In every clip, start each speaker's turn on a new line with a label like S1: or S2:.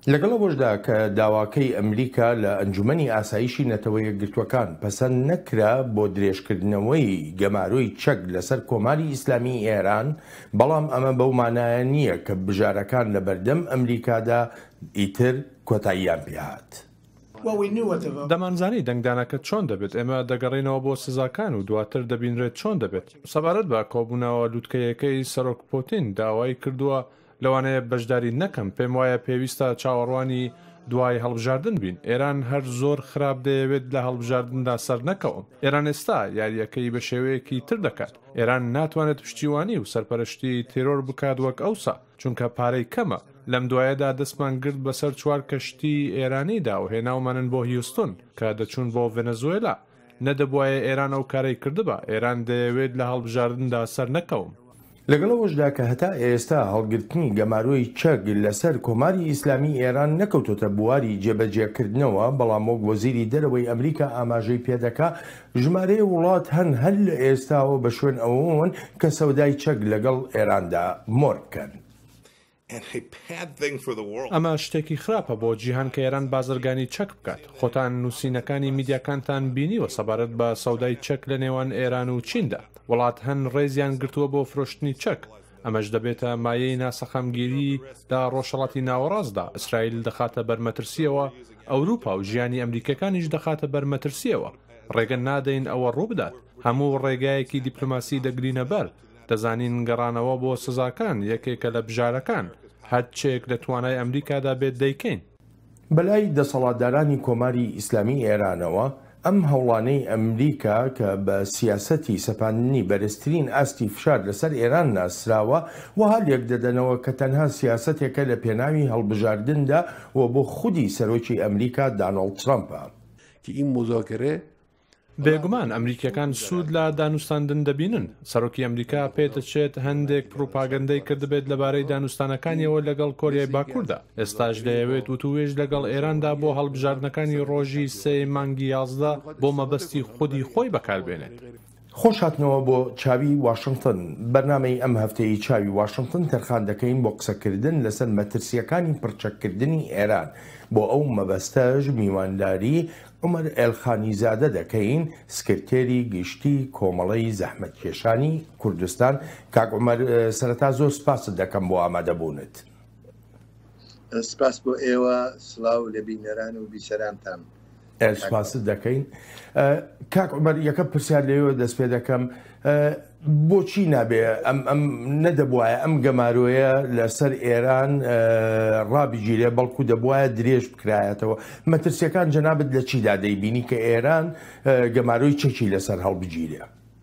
S1: لەگەڵەوەشدا کە داواکەی ئەمریکا لە ئەنجومەنی ئاسایشی نەتەوە یەکگرتووەکان پەسەند نەکرا بۆ درێژکردنەوەی گەماروی چەک لەسەر کۆماری ئیسلامی ئێران، بەڵام ئەمە بەو مانایە نییە کە بژارەکان لە بەردەم ئەمریکادا ئیتر کۆتاییان پێهات.
S2: دەمانزانی دەنگدانەکە چۆن دەبێت، ئێمە دەگەڕێنەوە بۆ سزاکان و دواتر دەبینرێت چۆن دەبێت. سەبارەت بە کۆبوونەوە لووتکەیەکەی سەرۆک پۆتین داوای کردووە لەوانەیە بەشداری نەکەم. پێم وایە پێویستە چاوەڕوانی دوای هەڵبژاردن بین. ئێران هەر زۆر خراپ دەیەوێت لە هەڵبژاردندا سەر نەکەوم. ئێران ئێستا یاریەکەی بە شێوەیەکی تر دەکات. ئێران ناتوانێت پشتیوانی و سەرپەرشتی تیرۆر بکات وەک ئەوسا، چونکە پارەی کەمە. لەم دوایەدا دەستمان گرت بەسەر 4 کەشتی ئێرانیدا و هێناومانن بۆ هیوستون کە دەچوون بۆ ڤێنەزوێلا. نەدەبوایە ئێران ئەو کارەی کردبە. ئێران دەیەوێت لە هەڵبژاردندا سەر نەکەوم.
S1: لەگەڵەوەشدا کە هەتا ئێستا هەڵگرتنی گەماروی چەک لەسەر کۆماری ئیسلامی ئێران نەکەوتۆتە بواری جێبەجێکردنەوە، بەڵام وەک وەزیری دەرەوەی ئەمریکا ئاماژەی پێدەکا ژمارەی وڵات هەر لە ئێستاوە بە شوێن ئەوەن کە سەودای چەک لەگەڵ ئێراندا مۆر بکەن.
S2: ئەمە شتێکی خراپە بۆ جیهان کە ئێران بازرگانی چەک بکات. خۆتان نووسینەکانی میدیاکانتان بینیوە سەبارەت بە سەودای چەک لە نێوان ئێران و چیندا. وڵات هەن ڕێزیان گرتووە بۆ فرۆشتنی چەک. ئەمەش دەبێتە مایەی ناسەخەمگیری دا ڕۆژهەڵاتی ناوەڕاستدا. ئیسرائیل دەخاتە بەرمەترسیەوە، ئەوروپا و ژیانی ئەمریکەکانیش دەخاتە بەرمەترسیەوە. ڕێگە نادەین ئەوە ڕوو بدات. هەموو ڕێگایەکی دیپلۆماسی دەگرینە بەر. دەزانین گەڕانەوە بۆ سزاکان یەکێکە لە بژارەکان. هەرچێک لە توانای ئەمریکادا بێت دەیکەین.
S1: بەلای دەسەڵاتدارانی کۆماری ئیسلامی ئێرانەوە ئەم هەوڵانەی ئەمریکا کە بە سیاسەتی سەپاندنی بەرزترین ئاستی فشار لەسەر ئێران ناسراوە وها لێک دەدەنەوە کە تەنها سیاسەتێکە لە پێناوی هەڵبژاردندا و بۆ خودی سەرۆکی ئەمریکا داناڵد ترامپە.
S2: بێگومان ئەمریکیەکان سوود لە دانوستاندن دەبینن. سەرۆکی ئەمریکا پێدەچێت هەندێک پروپاگەندەی کردبێت لەبارەی دانوستانەکانیەوە لەگەڵ کۆریای باکووردا. ئێستاش دەیەوێت وتوێژ لەگەڵ ئێراندا بۆ هەڵبژاردنەکانی ڕۆژی 3 مانگی 11 بۆ مەبەستی خودی خۆی بەکاربێنێت.
S1: خۆشهاتنەوە بۆ چاوی واشنگتن. بەرنامەی ئەم هەفتەی چاوی واشنگتن تەرخان دەکەین بۆ قسەکردن لەسەر مەترسیەکانی پڕچەکردنی ئێران. بۆ ئەو مەبەستەش میوانداری عومەر ئێلخانیزادە دەکەین، سکرتێری گشتی کۆمەڵەی زەحمەتکێشانی کوردستان. کاک عومەر، سەرەتا زۆر سپاست دەکەم بۆ ئامادەبوونت.
S3: سپاس بۆ ئێوە، سڵاو لە بینەران و بیسەرانتان.
S1: سپاست دەکەین. کاک عومەر، یەکە پرسیار لێوە دەست پێ دەکەم، بۆچی نابێ ئەم نەدەبوایە ئەم گەمارۆیە لەسەر ئێران ڕابگیرێ، بەڵکو دەبوایە درێژ بکرایەتەوە؟ مەترسیەکان جەنابەت لە چیدا دەیبینی کە ئێران گەمارۆی چەکی لەسەر هەڵبگیرێ؟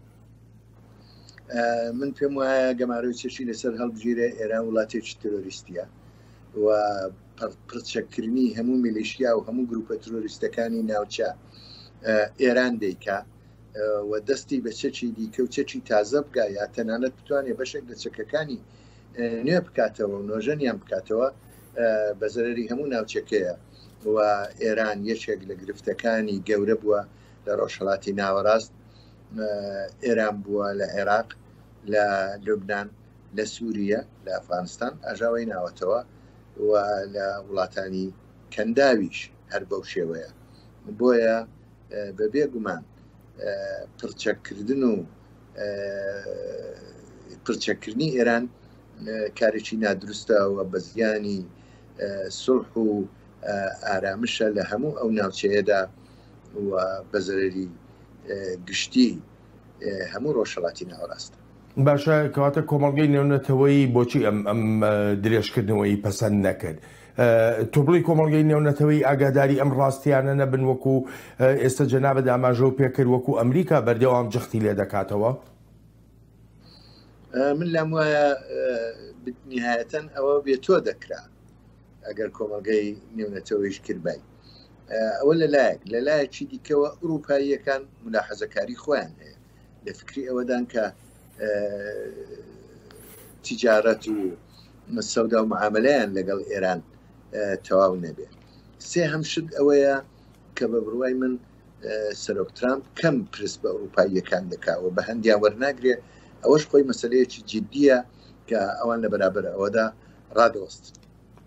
S3: من پێم وایە گەمارۆی چەکی لەسەر هەڵبگیرێ. ئێران وڵاتێکی تۆریستیە و پرچەکردنی هەموو میلیشیا و هەموو گروپە تۆریستەکانی ناوچە ئێران دەیکا و دەستی بە چەکی دیکە و چەکی تازە بگا، یا تەنانەت بتوانێت بەشێک لە چەکەکانی نوێ بکاتەوە و نۆژەنیان بکاتەوە، بە زەرەری هەموو ناوچەکەیە. و ئێران یەکێک لە گرفتەکانی گەورە بووە لە ڕۆژهەڵاتی ناوەڕاست. ئێران بووە لە عێراق، لە لوبنان، لە سووریە، لە ئەفغانستان ئاژاوی ناوەتەوە و لە وڵاتانی کەنداویش هەر بەو شێوەیە. بۆیە بە بێگومان پرچەکردن و پرچەکردنی ئێران کارێکی نادروستە و بە زیانی سڵح و ئارامشە لە هەموو ئەو ناوچەیەدا و بە زەرەری گشتی هەموو ڕۆژهەڵاتی ناوەڕاستە.
S1: باشە، کەواتە کۆمەڵگەی نێونەتەوەی بۆچی ئەم درێژکردنەوەی پەسەند نەکرد؟ تۆ بڵی کۆمەڵگەی نێونەتەوەی ئاگاداری ئەم ڕاستیانە نەبن وەکو ئێستا جەنابەت ئاماژە و پێکرد وەکو ئەمریکا بەردەوام جەختی لێ دەکاتەوە؟
S3: من لام وایە نهایەتەن ئەوە بێتۆ دەکرا ئەگەر کۆمەڵگەی نێونەتەوەیش کردبای. ئەوە لەلایەکی دیکەوە ئوروپاییەکان ملاحەزەکاری خۆیان هەیە لە فکری ئەوەدان کە تیجارەت و سەودا و معاملەیان لەگەڵ ئێران تەواو نەبێ. سێ هەمشت ئەوەیە کە بە بڕوای من سەرۆک ترامپ کەم پرس بە ئەوروپاییەکان دەکاوە، بە هەندیان وەرناگرێ. ئەوەش خۆی مەسەلەیەکی جددیە کە ئەوان لە بەرابەر ئەوەدا ڕادۆست.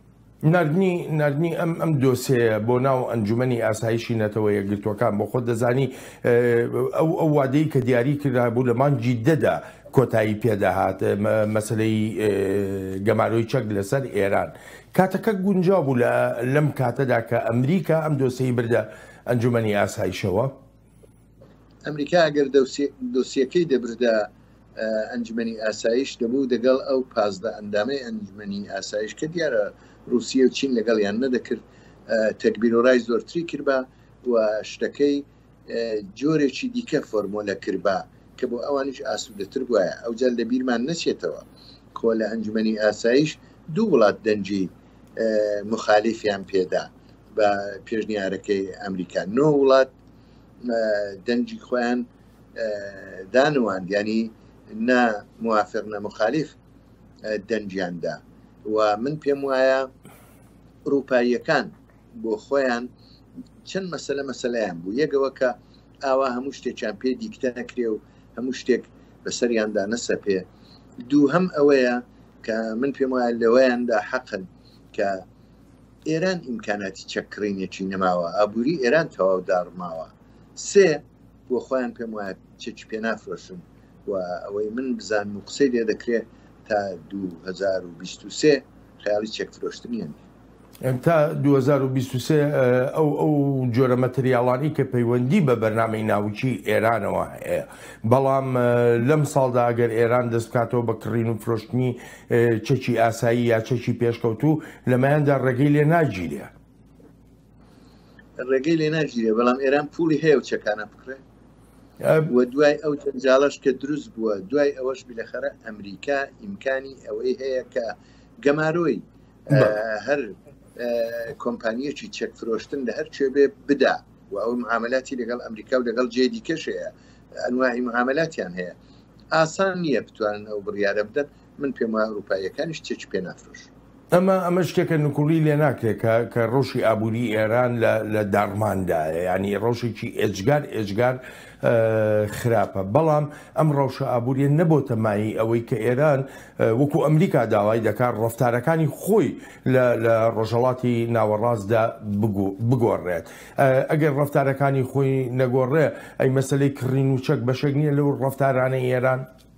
S1: نردنی ئەم دۆسەیە بۆ ناو ئەنجومەنی ئاسایشی نەتەوە یەکگرتوەکان بۆ خۆت دەزانی ئەو وادەی کە دیاری کرا بوو لە مانگی دەدا کۆتایی پێداهات مەسلەی گەماروی چەک لەسەر ئێران کاتەکە گونجاو بوو لەم کاتەدا کە ئەمریکا ئەم دۆسەی بردە ئەنجومەنی ئاسایشەوە.
S3: ئەمریکا ئەگەر دۆسیەکەی دەبردە ئەنجومەنی ئاسایش دەبوو دەگەڵ ئەو 15 ئەندامەی ئەنجومەنی ئاسایش کە دیارە رووسیا و چین لەگەڵیان نەدەکرد تەکبیرۆڕای زۆرتری کردبا و شتەکەی جۆرێکی دیکە فۆرمۆلە کردبا کە بۆ ئەوانش ئاسوودەتر بواە ئەو جال لە بیرمان نەچێتەوە کۆ لە ئەنجومەنی ئاسایش دوو وڵات دەنجی مخالیفیان پێدا بە پێشنیارەکەی ئەمریکا 9 وڵات دەنجی خۆیان دانوان ینی نا موافق نە مخالیف دەنجیاندا و من پێم وایە ئەوروپاییەکان بۆ خۆیان چەند مەسەلەیان بوو یەکەوە کە ئاوا هەموو شتێکیان پێ دیکتە نەکرێ و هەموو شتێک بەسەریاندا نەسەپێ دوو هەم ئەوەیە کە من پێم وایە لەوەیاندا حەقن کە ئێران ئیمکاناتی چەکڕینێکی نەماوە ئابووری ئێران تەواو ماوە سێ بۆ خۆیان پێم وایە چێکی پێ نافرۆشن و ئەوەی من بزان و قسەی لێ دەکرێت تا 2023 خیاڵی چێک فرۆشتنیان
S1: تا 2023 ئەو جۆرە مەتریاڵانی کە پەیوەندی بە بەرنامەی ناوچی ئێرانەوە هەیە بەڵام لەم ساڵدا ئەگەر ئێران دەست بکاتەوە بە کڕین و فرۆشتنی چەکی ئاسایی یا چەکی پێشکەوتوو لەمایاندا ڕێگەی لێ ناگیرێ
S3: ڕێگەی لێ ناگیرێ بەڵام ئێران پولی هەیە و چەکانە بکرێ و دوای ئەو جەنجاڵەش کە دروست بووە دوای ئەوەش بلەخەرە ئەمریکا ئیمکانی ئەوەی هەیە کە گەمارۆی هەر کۆمپانیەکی چەک فرۆشتن لە هەر کوێ بدا و ئەو معاملاتی لەگەڵ ئەمریکا و لەگەڵ جێ دیکەشەیە ئەنواعی معاملاتیان هەیە ئاسان نییە بتوانن ئەو بڕیارە بدەن من پێم وایە ئەوروپاییەکانیش چێکی پێ نافرۆش
S1: ئەمە شتێکە نکوڵی لێ ناکرێت کە ڕۆژی ئابووری ئێران لە داڕماندایە ینی ڕۆژێکی ئێجگار خراپە بەڵام ئەم ڕەوشە ئابووریە نەبۆتە مای ئەوەی کە ئێران وەکو ئەمریکا داوای دەکات ڕەفتارەکانی خۆی لە ڕۆژەڵاتی ناوەڕاستدا بگۆڕێت ئەگەر ڕەفتارەکانی خۆی نەگۆڕێ ئەی مەسلەی کڕین و چەک بەشێک نییە لەو ڕەفتارانەی ئێران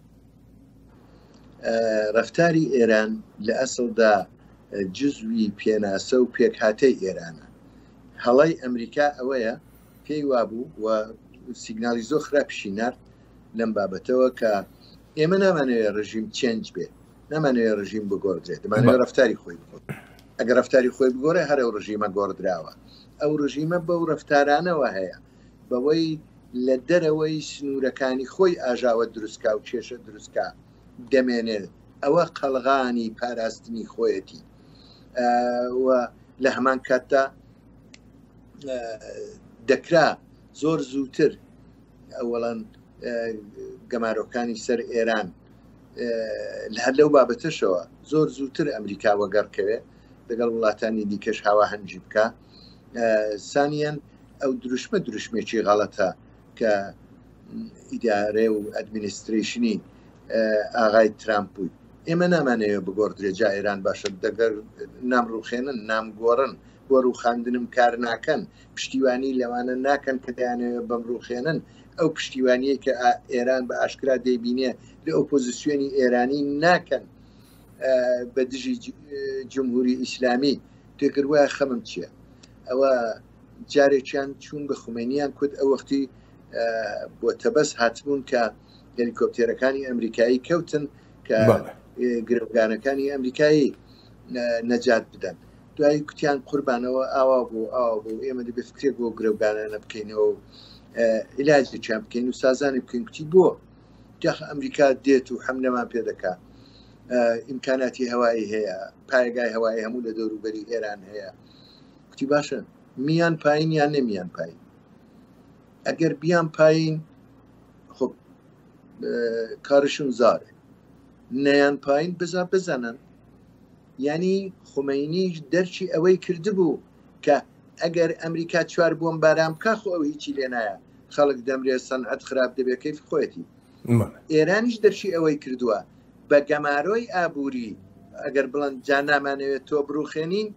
S3: ڕەفتاری ئێران لە ئەسڵدا جزوی پێناسە و پێکهاتەی ئێرانە هەڵای ئەمریکا ئەوەیە پێی وابوو و سیگنالی زۆر خراپشی نرد لەم بابەتەوە کە ئێمە نامانەوێت ڕژیم چێنج بێت نامانەوێت ڕژیم بگۆڕدرێت دەمانەوێت ڕەفتاری خۆی بگۆڕ ئەگەر ڕەفتاری خۆی بگۆڕێ هەر ئەو ڕژیمە گۆڕدراوە ئەو ڕژیمە بەو ڕەفتارانەوە هەیە بەوەی لە دەرەوەی سنوورەکانی خۆی ئاژاوە دروستکا و کێشە دروستکە دەمێنێت ئەوە قەلغانی پاراستنی خۆیەتی و لە هەمان کاتدا دەکرا زۆر زووتر ئەوەڵەن گەمارۆکانی سەر ئێران هەر لەو بابەتەشەوە زۆر زووتر ئەمریکا وەگەڕکەوێ لەگەڵ وڵاتانی دیکەش هاوا هەنجی بکە سانیان ئەو دروشمێکی غەڵەتە کە ئیدارێ و ئەدمینیستریشنی ئاغای ترامپ بووی ئێمە نامانەوێت بگۆڕدرێ جا ئێران باشە دەگەر نامڕوخێنن نامگۆڕن بۆ ڕووخاندنم کار ناکەن پشتیوانی لەوانە ناکەن کە دەیانەوێت بەمڕوخێنن ئەو پشتیوانیە کە ئێران بە ئاشکرا دەیبینێ لە ئۆپۆزیسیۆنی ئێرانی ناکەن بە دژی جمهوری ئیسلامی تێگر وایە خەمم چییە ئەوە جارێکیان چوون بە خومێنیان کورد ئەو وەختی بۆ تەبەس هاتبوون کە هێلیکۆپتێرەکانی ئەمریکایی کەوتن کە گرۆگانەکانی ئەمریکایی نەجات بدەن دوایی کوتیان قوربانەوە ئاوا بوو ئێمە دەبێ فکرێک بۆ گرۆگانانە بکەینەوە عیلاجێکیان بکەین و سازانی بکەین کوتی بۆ جاخ ئەمریکا دێت و حەملەمان پێ دەکات ئیمکاناتی هەوایی هەیە پایگای هەوایی هەموو لە دەوروبەری ئێران هەیە کوتی باشە میان پایین یان نەمیان پایین ئەگەر بیان پایین خب کارشون زارێ نەیان پایین بزانن ینی خومینیش دەرچی ئەوەی کردبوو کە ئەگەر ئەمریکا چوار بۆم بارام بکاخۆ ئەو هیچی لێ نایە خەڵک دەمرێت سەنعەت خراپ دەبێت کەیف خۆیەتی ئێرانیش دەرچی ئەوەی کردووە بە گەمارۆی ئابووری ئەگەر بڵند جا نامانەوێت تۆ بڕوخێنین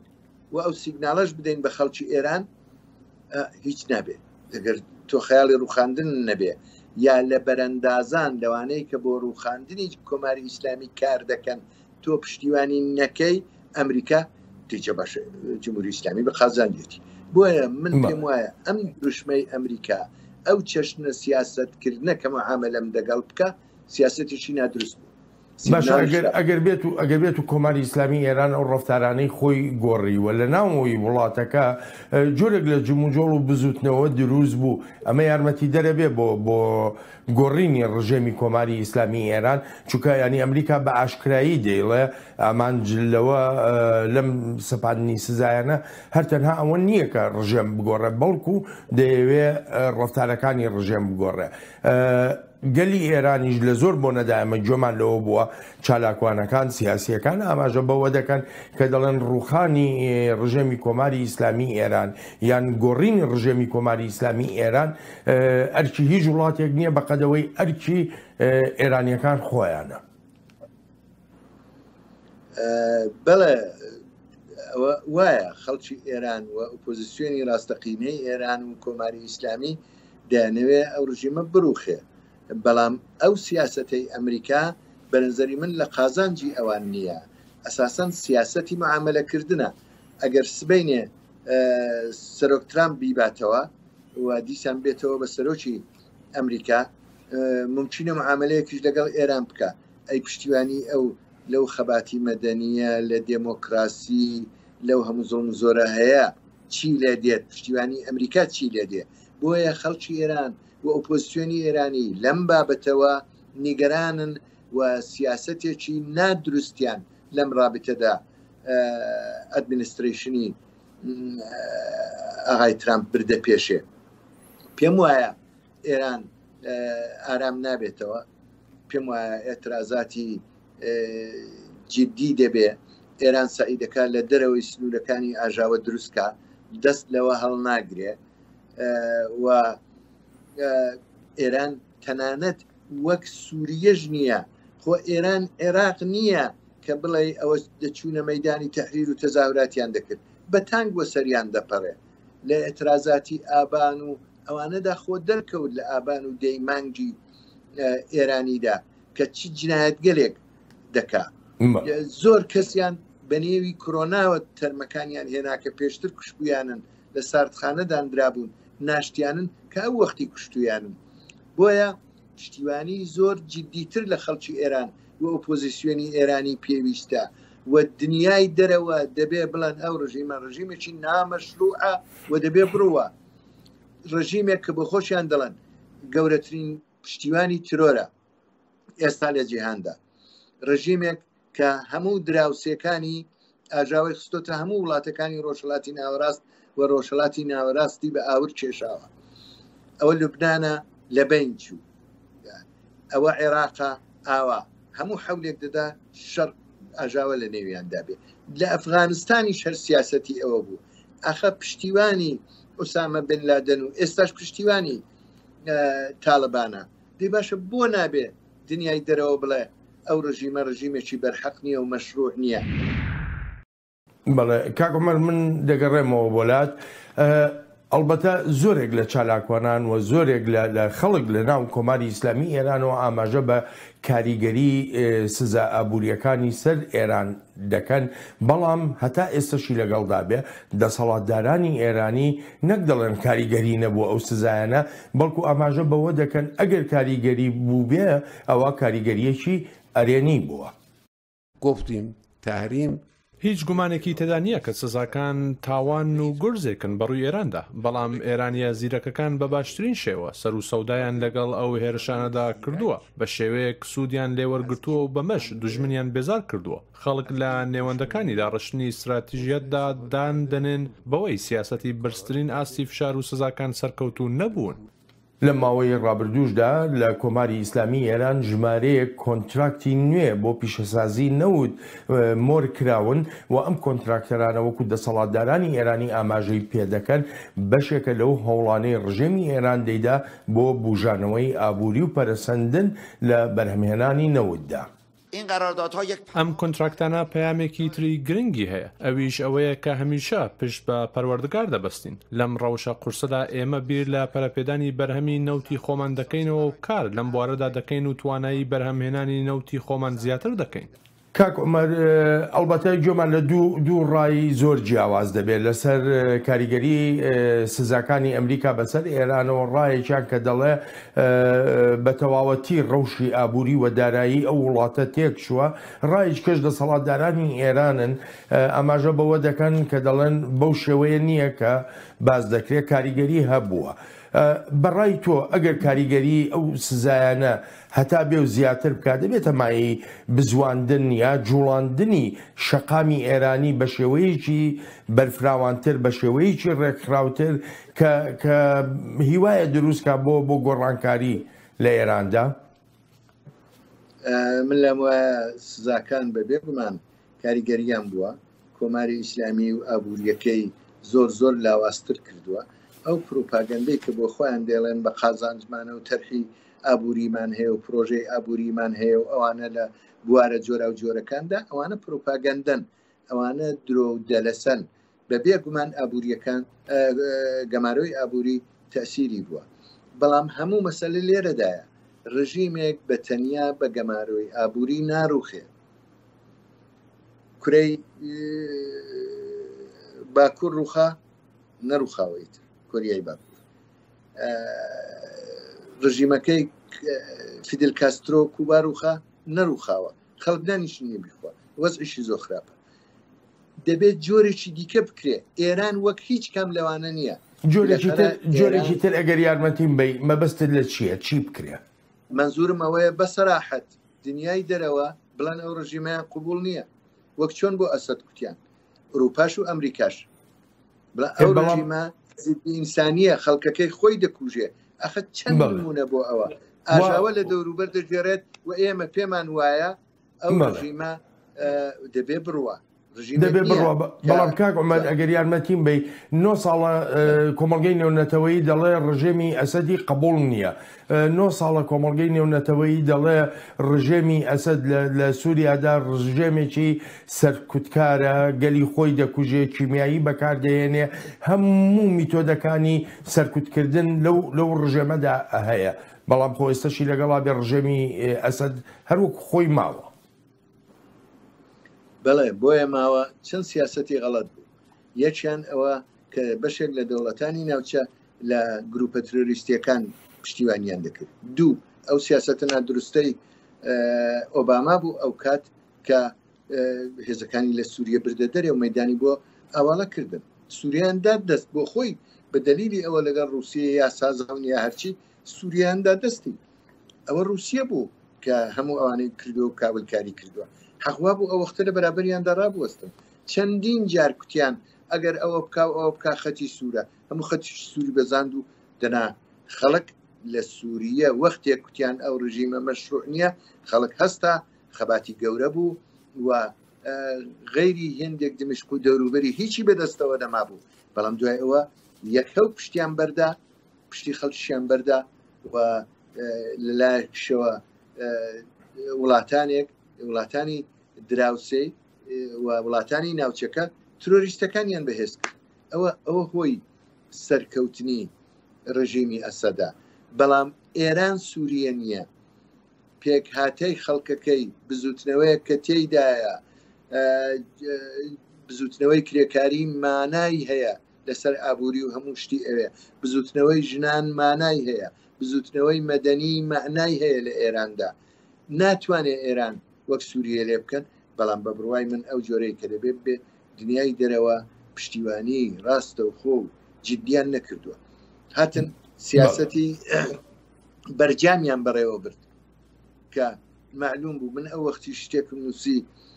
S3: و ئەو سیگناڵەش بدەین بە خەڵکی ئێران هیچ نابێت ئەگەر تۆ خەیاڵی ڕوخاندن نەبێ یا لە بەرەندازان لەوانەیە کە بۆ ڕوخاندنی کۆماری ئیسلامی کار دەکەن تۆ پشتیوانی نەکەی ئەمریکا دیجە باش جمهوری ئیسلامی بە خازانێتی بۆیە من پێم وایە ئەم دروشمەی ئەمریکا ئەو چەشنە سیاستکردنە کە معاملەم دەگەڵ بکە سیاسەتێکی نادروست بوو
S1: باش ئەگەر بێت و کۆماری ئیسلامی ئێران ئەو ڕەفتارانەی خۆی گۆڕیوە لە ناوەوەی وڵاتەکە جۆرێک لە جموجۆڵ و بزوتنەوە دروست بوو ئەمە یارمەتی دەرەبێ بۆ گۆڕینی ڕژێمی کۆماری ئیسلامی ئێران چونکە ینی ئەمریکا بە ئاشکرایی دەیڵێ ئامان جلەوە لەم سەپاندنی سزایانە هەرتەنها ئەوە نییە کە ڕژێم بگۆڕێ بەڵکو دەیەوێ ڕەفتارەکانی ڕژێم بگۆڕێ گەلی ئێرانیش لە زۆر بۆ نەدایمە گوێمان لەوە بووە چالاکوانەکان سیاسیەکان ئاماژە بەوە دەکەن کە دەڵێن ڕوخانی ڕژێمی کۆماری ئیسلامی ئێران یان گۆڕینی ڕژێمی کۆماری ئیسلامی ئێران ئەرکی هیچ وڵاتێک نییە بەقەدەوەی ئەرکی ئێرانیەکان خۆیانە.
S3: بەڵێ وایە خەڵکی ئێران و ئۆپۆزیسیۆنی ڕاستەقینەی ئێران و کۆماری ئیسلامی دەیانەوێ ئەو ڕژیمە بڕوخێ بەڵام ئەو سیاسەتەی ئەمریکا بەنظری من لە قازانجی ئەوان نییە ئەساسەن سیاسەتی معاملەکردنە ئەگەر سبەینێ سەرۆک ترامپ بیباتەوە و دیسان بێتەوە بە سەرۆکی ئەمریکا ممکنە معاملەیەکیش لەگەڵ ئێران بکە ئەی پشتیوانی ئەو لەو خەباتی مەدەنیە لە دێمۆکراسی لەو هەموو زۆڵم زۆرە هەیە چی لێ دێت پشتیوانی ئەمریکا چی لێ دێ بۆیە خەڵکی ئێران و ئۆپۆزیسیۆنی ئێرانی لەم بابەتەوە نیگەرانن و سیاسەتێکی نادروستیان لەم رابطەدا ئەدمینستریشنی ئاغای ترامپ بردە پێشێ پێم وایە ئێران ئارام نابێتەوە پێم وایە ئێترازاتی جددی دەبێ ئێران سعیدەکە لە دەرەوەی سنوورەکانی ئاژاوە دروستکە دەست لەوە هەڵ ناگرێ و ئێران تەنانەت وەک سووریەش نییە خۆ ئێران عێراق نییە کە بڵێ ئەوە دەچوونە مەیدانی تەحریر و تەزاوراتیان دەکرد بە تانگ بۆ سەریان دەپەڕێ لە ئێترازاتی ئابان و ئەوانەدا خۆ دەرکەوت لە ئابان و دەیمانگی ئێرانیدا کە چی جنایەتگەلێک دەکا زۆر کەسیان بە نێوی کۆرۆناوە تەرمەکانیان هێناکە پێشتر کوشبویانن لە ساردخانەدانرابوون ناشتیانن کە ئەو وەختی کوشتویانن بۆیە پشتیوانی زۆر جددیتر لە خەڵکی ئێران و ئۆپۆزیسیۆنی ئێرانی پێویستە و دنیای دەرەوە دەبێ بڵێن ئەو ڕژیمە ڕژیمێکی نامەشروعە و دەبێ بڕوە ڕژیمێک کە بە خۆشیان دەڵێن گەورەترین پشتیوانی ترۆرە ئێستا لە جیهاندا ڕژیمێک کە هەموو دراوسەکانی ئاژاوی خستۆتە هەموو وڵاتەکانی ڕۆژهەڵاتی ناوەڕاست و ڕۆژهەڵاتی ناوەڕاستی بە ئاور کێشاوە ئەوە لوبنانە لە بین چوو ئەوە عێراقا ئاوا هەموو حەولێک دەدا شەڕ ئاژاوە لە نێویاندا بێ لە ئەفغانستانی شەر سیاسەتی ئەوە بوو ئەخە پشتیوانی ئوسامە بن لادن و ئێستاش پشتیوانی تاالبانە دەی باشە بۆ نابێ دنیای دەرەوە بڵێ ئەو ڕژیمە ڕژیمێکی بەرحەق نییە و مەشروع نییە.
S1: بەڵێ کاکۆمەر من دەگەڕێمەوە بۆلات ئەلبەتە زۆرێک لە چالاکوانان و زۆرێک لە خەڵک لە ناو کۆماری ئیسلامی ئێرانەوە ئاماژە بە کاریگەری سزا ئابوووریەکانی سەر ئێران دەکەن بەڵام هەتا ئێستاشی لەگەڵدا بێ دەسەڵاتدارانی ئێرانی نەک دەڵێن کاریگەری نەبووە ئەو سزایانە بەڵکو ئاماژە بەوە دەکەن ئەگەر کاریگەری بوو بێ ئەوە کاریگەریەکی ئەرێنی بووە.
S4: گفتیم تحریم
S2: هیچ گومانێکی تێدا نییە کە سزاکان تاوان و گورزێکن بەڕووی ئێراندا بەڵام ئێرانیا زیرەکەکان بە باشترین شێوە سەر و سەودایان لەگەڵ ئەو هێرشانەدا کردووە بە شێوەیەک سوودیان لێوەرگرتووە و بەمەش دوژمنیان بێزار کردووە خەڵک لە نێوەندەکانیدا ڕشتنی استراتیژیەتدا دان دەنێن بەوەی سیاسەتی بەرزترین ئاستی فشار و سزاکان سەرکەوتو نەبوون.
S1: لە ماوەی ڕابردووشدا لە کۆماری ئیسلامی ئێران ژمارەیەک کۆنتراکتی نوێ بۆ پیشەسازی نەوت مۆر کراون و ئەم کۆنتراکتەرانە وەکو دەسەڵاتدارانی ئێرانی ئاماژەی پێدەکەن بەشێکە لەو هەوڵانەی ڕژێمی ئێران دەیدا بۆ بوژانەوەی ئابووری و پەرەسەندن لە بەرهەمهێنانی نەوتدا.
S5: این قراردادها یک
S2: ئەم کۆنتراکتانە پەیامێکی تری گرنگی هەیە ئەویش ئەوەیە کە هەمیشە پشت بە پەروەردگار دەبەستین لەم ڕەوشە قورسەدا ئێمە بیر لە پەرەپێدانی بەرهەمی نەوتی خۆمان دەکەینەوە و کار لەم بوارەدا دەکەین و توانایی بەرهەمهێنانی نەوتی خۆمان زیاتر دەکەین.
S1: کاک عومەر ئەڵبەتە گوێمان لە دوو ڕای زۆر جیاواز دەبێت لەسەر کاریگەری سزاکانی ئەمریکا بەسەر ئێرانەوە ڕایەکیان کە دەڵێ بە تەواوەتی ڕەوشی ئابووری و دارایی ئەو وڵاتە تێک چووە ڕایش کەش دەسەڵاتدارانی ئێرانن ئاماژە بەوە دەکەن کە دەڵێن بەو شێوەیە نییە کە باز دەکرێت کاریگەری هەبووە. بەڕای تۆ ئەگەر کاریگەری ئەو سزایانە هەتا بێ و زیاتر بکات دەبێتە مای بزواندن یا جوڵاندنی شەقامی ئێرانی بە شێوەیەکی بەرفراوانتر بە شێوەیەکی ڕێکخراوتر کە هیوایە دروستکە بۆ گۆڕانکاری لە ئێراندا.
S3: من لەم وایە سزاکان بەبێ بمان کاریگەریان بووە کۆماری ئیسلامی و ئابوووریەکەی زۆر لاوااستر کردووە ئەو پروپاگەندەی کە بۆ خۆیان دێڵێن بە قازانجمانە و تەرحی ئابووریمان هەیە و پرۆژەی ئابووریمان هەیە و ئەوانە لە بوارە جۆرا و جۆرەکاندا ئەوانە پروپاگەندەن ئەوانە درۆ و دەلەسەن بەبێ گومان ئابوووریەکان گەمارۆی ئابووری تەسیری بووە بەڵام هەموو مەسەلە لێرەدایە ڕژیمێک بە تەنیا بە گەمارۆی ئابووری ناڕوخێ کورەی باکوور ڕووخا نەڕووخاوەیتر کۆریای باکوور ڕژیمەکەی فیدل کاسترۆ کوبا ڕووخا نەڕووخاوە خەڵک دانیشتنی بیخوا وەزعیشی زۆر خراپە دەبێت جۆرێکی دیکە بکرێ ئێران وەک هیچ کام لەوانە نییە
S1: جۆرێکی تر ئەگەر یارمەتیم بی مەبەستت لە چییە چی بکرێ
S3: منزورم ئەوەیە بەسەراحەت دنیای دەرەوە بڵێن ئەو ڕژیمەیان قوبوڵ نییە وەک چۆن بۆ ئەسەد کوتیان ئەوروپاش و ئەمریکاش ئەو ڕژیمە ئینسانیە خەڵکەکەی خۆی دەکوژێ ئەخە چەند نمونە بۆ ئەوە ئاژاوە لە دەوروبەر دەژێڕێت و ئێمە پێمان وایە ئەو ڕژیمە دەبێ بڕوە
S1: دەبێ بڕوە بەڵام کاک عومەر ئەگەر یارمەتیم بی 9 ساڵە کۆمەڵگەی نێونەتەوەیی دەڵێ ڕژێمی ئەسەدی قبول نییە 9 ساڵە کۆمەڵگەی نێونەتەوەیی دەڵێ ڕژێمی ئەسەد لە سووریادا ڕژێمێکی سەرکوتکارە گەلی خۆی دەکوژێ کیمیایی بەکاردەهێنێ هەموو میتۆدەکانی سەرکوتکردن لەو ڕژێمەدا هەیە بەڵام خۆ ئێستاشی لەگەڵا بێ ڕژێمی ئەسەد هەروەک خۆی ماوە
S3: بەڵێ بۆیە ماوە چەند سیاسەتی غەڵەت بوو یەکیان ئەوە کە بەشێک لە دەوڵەتانی ناوچە لە گروپە ترۆریستیەکان پشتیوانیان دەکرد دوو ئەو سیاسەتە نادروستەی ئۆباما بوو ئەو کات کە هێزەکانی لە سووریە بردە دەرێ و مەیدانی بۆ ئاواڵە کردن سووریاندا دەست بۆ خۆی بە دەلیلی ئەوە لەگەڵ رووسیە یا سازاون یا هەرچی سووریاندا دەستی ئەوە رووسیە بوو کە هەموو ئەوانەی کردو و کابلکاری کردووە حەقوا بوو ئەو وەختە لە بەرابەریاندا ڕابوەستن چەندین جار کوتیان ئەگەر ئەوە بکاو ئەوە بک خەتی سوورە هەموو خەتی سووری بەزاند و دەنا خەڵک لە سووریە وەختێک کوتیان ئەو ڕژیمە مەشروع نییە خەڵک هەستا خەباتی گەورە بوو و غەیری هێندێک دمشق و دەوروبەری هیچی بەدەستەوە دەما بوو بەڵام دوای ئەوە یەکەو پشتیان بەردا پشتی خەڵکیشیان بەردا و لەلایەکشەوە وڵاتانی دراوسێ و وڵاتانی ناوچەکە ترۆریستەکانیان بەهێز کرد ئەوە هۆی سەرکەوتنی ڕژیمی ئەسەدا بەڵام ئێران سووریە نییە پێک هاتەی خەڵکەکەی بزوتنەوەی کە تێیدایە بزوتنەوەی کرێکاری مانای هەیە لەسەر ئابووری و هەموو شتی ئەوێ بزوتنەوەی ژنان مانای هەیە بزوتنەوەی مەدەنی معنای هەیە لە ئێراندا ناتوانێت ئێران وەک سووریە لێ بکەن بەڵام بە بڕوای من ئەو جۆرەی کە دەبێت بێ دنیای دەرەوە پشتیوانی ڕاستە و خۆ جددیان نەکردووە هاتن سیاسەتی بەرجامیان بەڕێوە برد کە معلوم بوو من ئەو وەختی شتێکم نووسی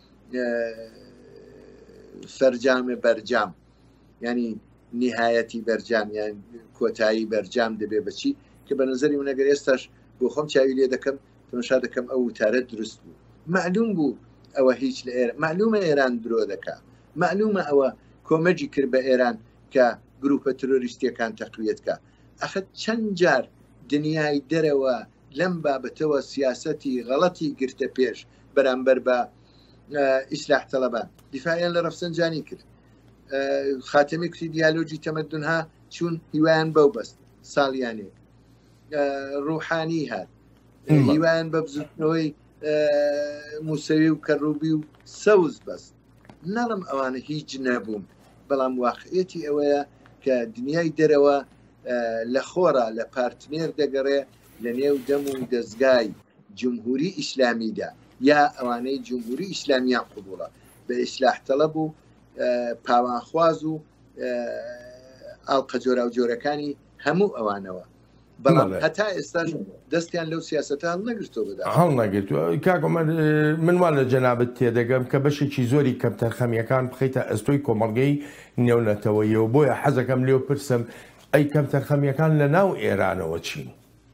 S3: فەرجامە بەرجام ینی نهایەتی بەرجام یان کۆتایی بەرجام دەبێ بچی کە بە نظری منەگەر ئێستاش بۆ خۆم چاوی لێ دەکەم تەماشا دەکەم ئەو وتارە دروست بوو معلوم بوو ئەوە هیچ لە ئێران معلومە ئێران درۆ دەکا معلومە ئەوە کۆمەجی کرد بە ئێران کە گروپە ترۆریستیەکان تەقویەتکە ئەخە چەند جار دنیای دەرەوە لەم بابەتەوە سیاسەتی غەڵەتی گرتە پێش بەرامبەر بە ئیسلاح تەڵەبان دیفاعیان لە ڕەفسەنجانی کرد خاتەمی کوتی دیالۆجی تەمەدونها چوون هیوایان بەو بەست ساڵیانێک ڕوحانی هات هیوایان بە بزوتنەوەی موسەوی و کەڕوبی و سەوز بەست نەڵم ئەوانە هیچ نەبووم بەڵام واقعەتی ئەوەیە کە دنیای دەرەوە لە خۆرە لە پارتنێر دەگەڕێ لە نێو دەم و دەستگای جمهوری ئیسلامیدا یا ئەوانەی جمهوری ئیسلامیان قبوڵە بە ئیسلاح تەڵەب و پاوانخواز و ئاڵقە جۆرا و جۆرەکانی هەموو ئەوانەوە بەڵام هەتا ئێستا دەستیان لەو سیاسەتە هەڵ نەگرتەوە بەدا
S1: هەڵ نەگرتووە کاکۆمەر منوان لە جەنابەت تێدەگەم کە بەشێکی زۆری کەمتەرخەمیەکان بخەیتە ئەستۆی کۆمەڵگەی نێونەتەوەیەوە بۆیە حەزەکەم لێو پرسم ئەی کەمتەرخەمیەکان لە ناو ئێرانەوە چین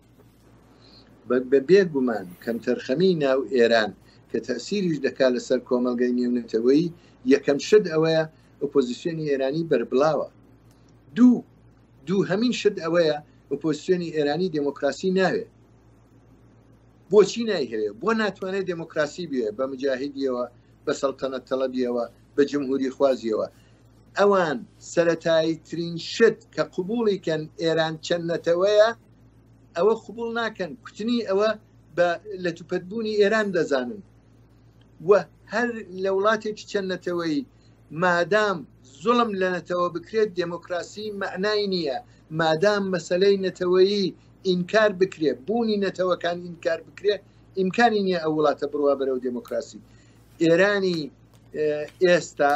S3: بەبێت گومان کەمتەرخەمی ناو ئێران کە تەسیریش دەکات لەسەر کۆمەڵگەی نێونەتەوەی یەکەم شت ئەوەیە ئۆپۆزیسیۆنی ئێرانی بەربڵاوە دوو هەمین شت ئەوەیە ئۆپۆزیسیۆنی ئێرانی دموکراسی ناوێت بۆچی نایهەیە بۆ ناتوانێت دموکراسی بێ بە مجاهیدیەوە بە سەڵتەنەت تەڵەبیەوە بە جمهوری خوازیەوە ئەوان سەرەتایی ترین شت کە قبوڵی کەن ئێران چەندەتەوەیە ئەوە قبول ناکەن کوتنی ئەوە لە توپەتبوونی ئێران دەزانن و هەر لە وڵاتێکی چەندەتەوەی مادام زوڵم لە نەتەوە بکرێت دموکراسی معنای نییە مادام مەسەلەی نەتەوەیی ئینکار بکرێت بوونی نەتەوەکان ئینکار بکرێت ئیمکانی نییە ئەو وڵاتە بڕوا بەرەو دموکراسی ئێرانی ئێستا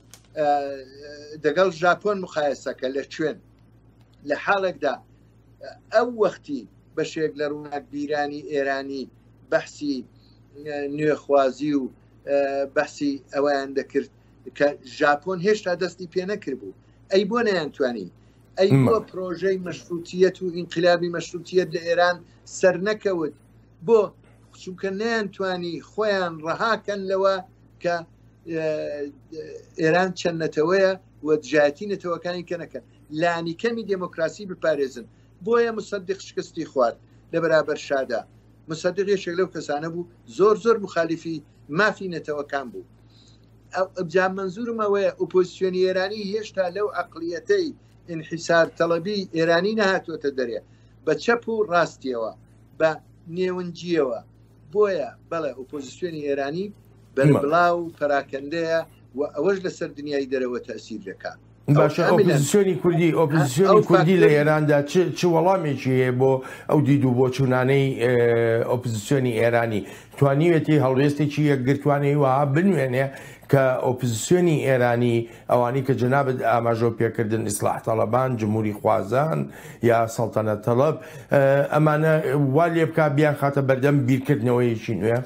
S3: دەگەڵ ژاپۆن مخایەسەکە لە کوێن لە حاڵێکدا ئەو وەختی بەشێک لە ڕووناک بیرانی ئێرانی بەحسی نوێخوازی و بەحسی ئەویان دەکرد کە ژاپۆن هێشتا دەستی پێ نەکرد بوو ئەی بۆ نەیانتوانی ئەی بۆ پرۆژەی مەشروتیەت و ئینقلابی مەشروتیەت لە ئێران سەر نەکەوت بۆ چونکە نەیانتوانی خۆیان ڕەهاکەن لەوە کە ئێران چەندەتەوەیە و دژایەتی نەتەوەکانی کە نەکەن لانی کەمی دموکراسی بپارێزن بۆیە مصدق شکستی خوارد لە بەرابەر شادا مصدق یەکێک لەو کەسانە بوو زۆر مخالیفی مافی نەتەوەکان بوو ئەبجا منزورم ئەوەیە ئۆپۆزیسیۆنی ئێرانی هێشتا لەو عەقڵیەتەی انحیسار تەڵەبی ئێرانی نەهاتوۆتە دەرێ بە چەپ و ڕاستیەوە بە نێونجیەوە بۆیە بەڵێ ئۆپۆزیسیۆنی ئێرانی بەربڵاو و پەراکەندەیە و ئەوەش لەسەر دنیای دەرەوە تەسیر دەکات
S1: باشە ئۆپۆزیسیۆنی کوردی لە ئێراندا چ وەڵامێکی هەیە بۆ ئەو دید و بۆ چوونانەی ئۆپۆزیسیۆنی ئێرانی توانیوێتی هەڵوێستێکی یەکگرتوانەی وها بنوێنێ کە ئۆپۆزیسیۆنی ئێرانی ئەوانی کە جەنابەت ئاماژە پێکردن ئیسلاح تەڵەبان جمهوری خوازان یا سەڵتەنەت تەڵەب ئەمانە وا لێ بکات بیان خاتە بەردەم بیرکردنەوەیەکی نوێ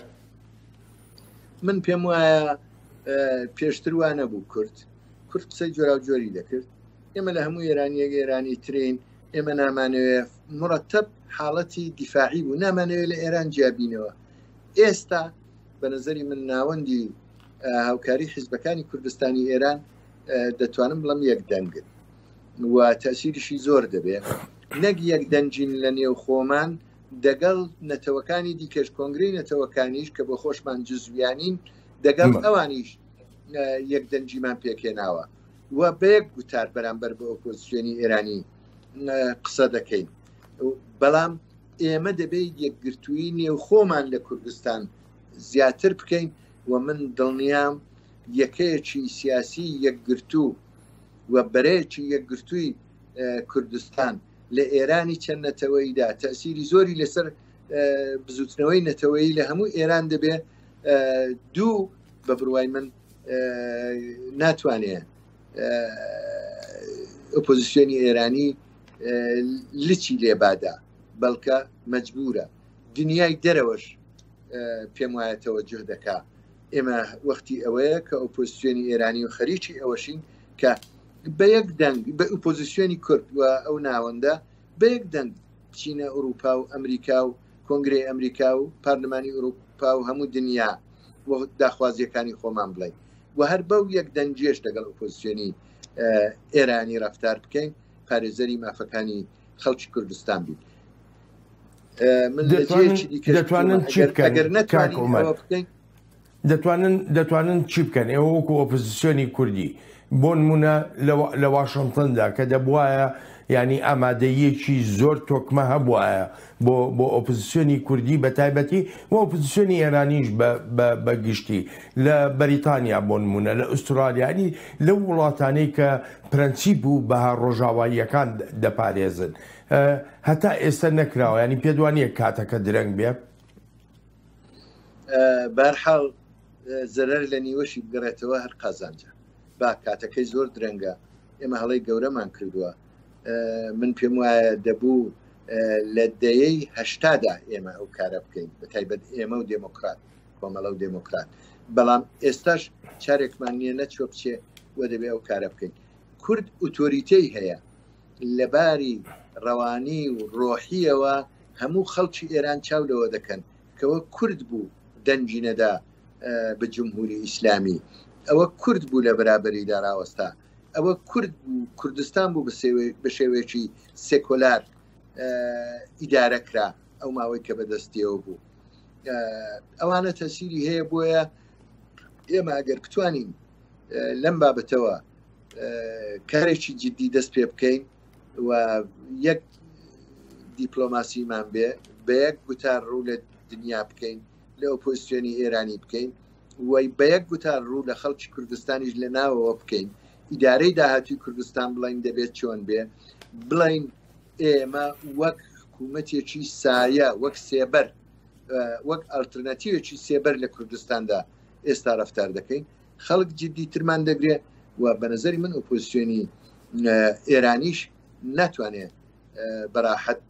S3: من پێم وایە پێشتر وانە بوو کورد قسەی جۆرا و جۆری دەکرد ئێمە لە هەموو ئێرانیەک ئێرانی ترین ئێمە نامانەوێت مرەتەب حاڵەتی دیفاعی بوو نامانەوێت لە ئێران جیابینەوە ئێستا بە نظری من ناوەندی هاوکاری حیزبەکانی کوردستانی ئێران دەتوانم بڵم یەک دەنگن و تەسیریشی زۆر دەبێت نەک یەک دەنجین لە نێو خۆمان دەگەڵ نەتەوەکانی دیکەش کۆنگرەی نەتەوەکانیش کە بۆ خۆشمان جزویانین دەگەڵ ئەوانیش یەک دەنجیمان پێکێناوە و بەیەک گوتار بەرامبەر بە ئۆپۆزیسیۆنی ئێرانی قسە دەکەین بەڵام ئێمە دەبێت یەکگرتووی نێو خۆمان لە کوردستان زیاتر بکەین و من دڵنیام یەکەیەکی سیاسی یەکگرتوو و بەرەیەکی یەکگرتووی کوردستان لە ئێرانی چەند نەتەوەییدا تەسیری زۆری لەسەر بزوتنەوەی نەتەوەیی لە هەموو ئێران دەبێت دوو بە بڕوای من ناتوانێت ئۆپۆزیسیۆنی ئێرانی لچی لێبادا بەڵکە مەجبورە دنیای دەرەوەش پێم وایە تەوەجه دەکا ئێمە وەختی ئەوەیە کە ئۆپۆزیسیۆنی ئێرانی و خەریکی ئەوەشین کە بە یەک دەنگ بە ئۆپۆزیسیۆنی کورد و ئەو ناوەندە بە یەک دەنگ چینە ئەوروپا و ئەمریکا و کۆنگرەی ئەمریکا و پارلەمانی ئەوروپا و هەموو دنیا داخوازیەکانی خۆمان بڵێ و هەر بەو یەک دەنجێش لەگەڵ ئۆپۆزیسیۆنی ئێرانی ڕەفتار بکەین پارێزەری مافەکانی خەڵکی کوردستان بین
S1: دەتوانن چی بکەن
S3: ئەگەر نەتوانین ئەوە بکەین
S1: دەتوانن چی بکەن ئێوە وەکو ئۆپۆزیسیۆنی کوردی بۆ نمونە لە واشنگتندا کە دەبواە ینی ئامادەیەکی زۆر تۆکمە هەبواە بۆ ئۆپۆزیسیۆنی کوردی بە تایبەتی و ئۆپۆزیسیۆنی ئێرانیش بە گشتی لە بەریتانیا بۆ نمونە لە ئوسترالیانی لەو وڵاتانەی کە پرەنسیپ و بەها ڕۆژاواییەکان دەپارێزن هەتا ئێستا نەکراوە ینی پێدوانیە کاتەکە درەنگ بێ
S3: بەرحاڵ زەرەر لە نیوەشی بگەڕێتەوە هەر قازانجە با کاتەکەی زۆر درەنگە ئێمە هەڵی گەورەمان کردووە من پێم وایە دەبوو لە دەیەی هەشتادا ئێمە ئەو کارە بکەین بە تایبەت ئێمە و دموکرات کۆمەڵە و دموکرات بەڵام ئێستاش چارێکمان نییە نەچۆ بچێ وە دەبێ ئەو کارە بکەین کورد ئۆتۆریتەی هەیە لەباری ڕەوانی و ڕۆحیەوە هەموو خەڵکی ئێران چاو لەوە دەکەن کەوە کورد بوو دەنجی نەدا بە جمهوری ئیسلامی ئەوە کورد بوو لە بەرابەری داراوەستا ئەوە کورد بوو کوردستان بوو بە شێوەیەکی سێکۆلار ئیدارەکرا ئەو ماوەی کە بەدەستیەوە بوو ئەوانە تەسیری هەیە بۆیە ئێمە ئەگەر بتوانین لەم بابەتەوە کارێکی جددی دەست پێ بکەین و یەک دیپلۆماسیمان بێ بە یەک گوتار ڕوو لە دنیا بکەین لە ئۆپۆزیسیۆنی ئێرانی بکەین وی بە یەک گوتار ڕوو لە خەڵکی کوردستانیش لە ناوەوە بکەین ئیدارەی داهاتوی کوردستان بڵین دەبێت چۆن بێ بڵین ئێمە وەک حکوومەتێکی سایە وەک سێبەر وەک ئالترناتیوێکی سێبەر لە کوردستاندا ئێستا ڕەفتار دەکەین خەڵک جددی ترمان دەگرێت و بە نظری من ئۆپۆزیسیۆنی ئێرانیش ناتوانێت بەراحەت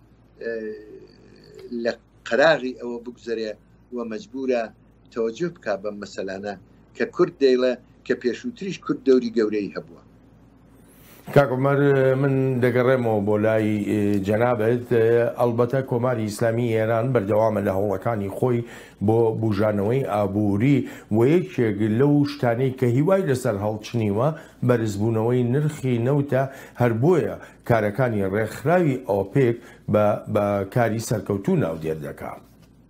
S3: لە قەراغی ئەوە بگوزارێ و مەجبورە تەوەجه بکا بەم مەسەلانە کە کورد دەیڵێ کە پێشووتریش کورد دەوری گەورەی هەبووە
S1: کاکومەر من دەگەڕێمەوە بۆ لای جەنابەت ئەلبەتە کۆماری ئیسلامی ئێران بەردەوامە لە هەوڵەکانی خۆی بۆ بوژانەوەی ئابووری و یەکێک لەو شتانەی کە هیوای لەسەر هەڵچنیوە بەرزبوونەوەی نرخی نەوتە هەر بۆیە کارەکانی ڕێکخراوی ئۆپێک بە کاری سەرکەوتوو ناودێر دەکات.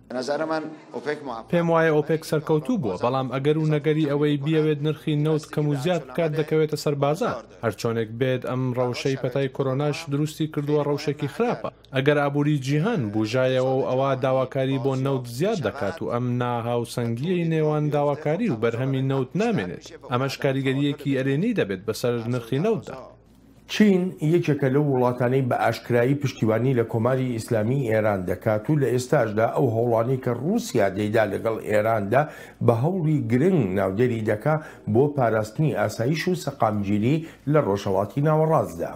S2: پێم وایە ئۆپێک سەرکەوتوو بووە بەڵام ئەگەر و نەگەری ئەوەی بیاوێت نرخی نەوت کەم و زیاد بکات دەکەوێتە سەر بازار هەرچۆنێک بێت ئەم ڕەوشەی پەتای کۆرۆناش دروستی کردووە ڕەوشێکی خراپە ئەگەر ئابووری جیهان بوژایەوە و ئەوە داواکاری بۆ نەوت زیاد دەکات و ئەم ناهاوسەنگیەی نێوان داواکاری و بەرهەمی نەوت نامێنێت ئەمەش کاریگەریەکی ئەرێنی دەبێت بەسەر نرخی نەوتدا.
S1: چین یەکێکە لەو وڵاتانەی بە ئاشکرایی پشتیوانی لە کۆماری ئیسلامی ئێران دەکات و لە ئێستاشدا ئەو هەوڵانی کە رووسیا دەیدا لەگەڵ ئێراندا بە هەوڵی گرنگ ناودێری دەکا بۆ پاراستنی ئاسایش و سەقامگیری لە ڕۆژهەڵاتی ناوەڕاستدا.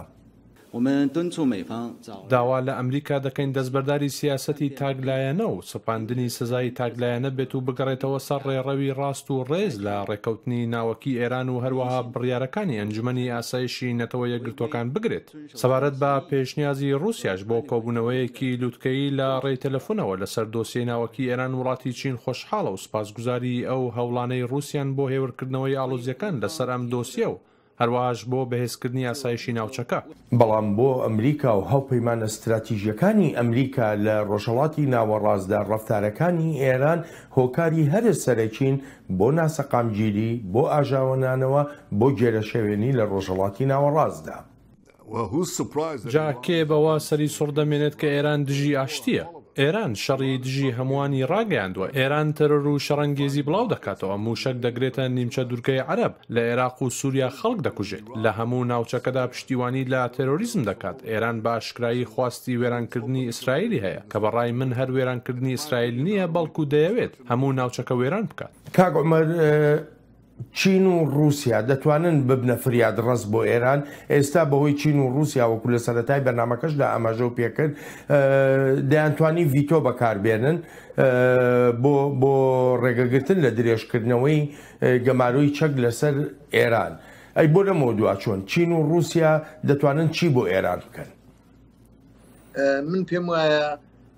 S2: داوا لە ئەمریکا دەکەین دەستبەرداری سیاسەتی تاگلایەنە و سپاندنی سزای تاگلایەنە بێت و بگەڕێتەوە سەر ڕێڕەوی ڕاست و ڕێز لە ڕێکەوتنی ناوەکی ئێران و هەروەها بڕیارەکانی ئەنجومەنی ئاسایشی نەتەوە یەکگرتوەکان بگرێت سەبارەت بە پێشنیازی رووسیاش بۆ کۆبوونەوەیەکی لووتکەی لە ڕێی تەلەفۆنەوە لەسەر دۆسیەی ناوەکی ئێران وڵاتی چین خۆشحاڵە و سپاسگوزاری ئەو هەوڵانەی رووسیان بۆ هێورکردنەوەی ئاڵۆزیەکان لەسەر ئەم دۆسیە و هەروەهاش بۆ بەهێزکردنی ئاسایشی ناوچەکە.
S1: بەڵام بۆ ئەمریکا و هەوپەیمانە استراتیژیەکانی ئەمریکا لە ڕۆژهەڵاتی ناوەڕاستدا ڕەفتارەکانی ئێران هۆکاری هەرە سەرەکین بۆ ناسەقامگیری بۆ ئاژاوەنانەوە بۆ گێرەشەوێنی لە ڕۆژهەڵاتی ناوەڕاستدا.
S2: جا کێ بەوا سەری سوڕ دەمێنێت کە ئێران دژی ئاشتیە؟ ئێران شەڕی دژی هەمووانی ڕاگەیاندووە ئێران تەرۆر و شەڕەنگێزی بڵاو دەکاتەوە موشک دەگرێتە نیمچە دوورگەی عەرەب لە عێراق و سووریا خەڵک دەکوژێت لە هەموو ناوچەکەدا پشتیوانی لە تێرۆریزم دەکات ئێران بە ئاشکرایی خواستی وێرانکردنی ئیسرائیلی هەیە کە بەڕای من هەر وێرانکردنی ئیسرائیل نییە بەڵکو دەیەوێت هەموو ناوچەکە وێران بکات.
S1: کاک عومەر چین و رووسیا دەتوانن ببنە فریاد ڕست بۆ ئێران ئێستا بەهۆی چین و رووسیا وەکو لە سەرەتای بەرنامەکەشدا ئاماژە و پێکرد دەیانتوانی ڤیتۆ بەکاربێنن بۆ ڕێگەگرتن لە درێژکردنەوەی گەماروی چەک لەسەر ئێران. ئەی بۆ لەمەوە دوا چۆن چین و رووسیا دەتوانن چی بۆ ئێران بکەن؟
S3: من پێم وایە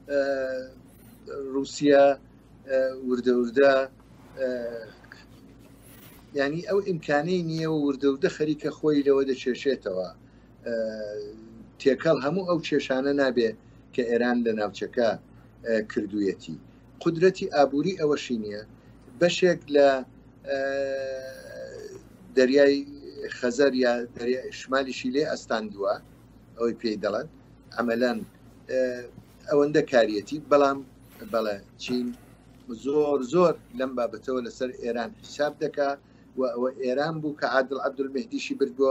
S3: رووسیا وردە ینی ئەو ئیمکانەی نییە و وردە خەریکە خۆی لەوە دەچێشێتەوە تێکەڵ هەموو ئەو کێشانە نابێ کە ئێران لە ناوچەکە کردوویەتی قودرەتی ئابووری ئەوەشی نییە بەشێک لە دەریای خەزەر یا شمالیشی لێ ئەستاندووە ئەوەی پێی دەڵێن ئەمەلەن ئەوەندە کاریەتی بەڵام بەڵێ چین زۆر لەم بابەتەوە لەسەر ئێران حساب دەکا و ئەوە ئێران بوو کە عادل عەبدولمەهدیشی بردبووە